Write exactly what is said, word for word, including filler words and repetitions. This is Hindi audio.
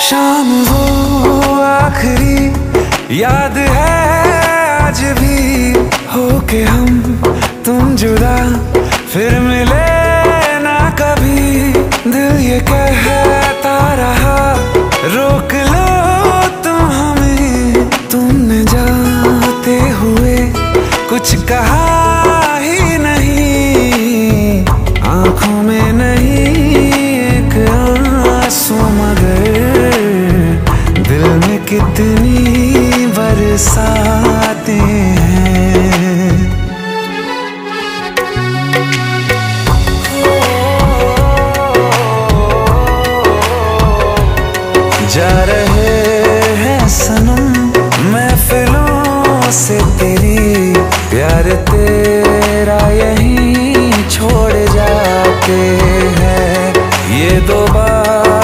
शाम वो आखिरी याद है आज भी, होके हम तुम जुदा फिर मिले ना कभी। दिल ये कहता रहा रोक लो तुम हमें, तुमने जाते हुए कुछ कहा ही नहीं। आंखों में नहीं एक आंसू मगर दिल में कितनी बरसाते हैं। जा रहे हैं सनम महफिलों से तेरी, प्यार तेरा यहीं छोड़ जाते हैं। ये दो बार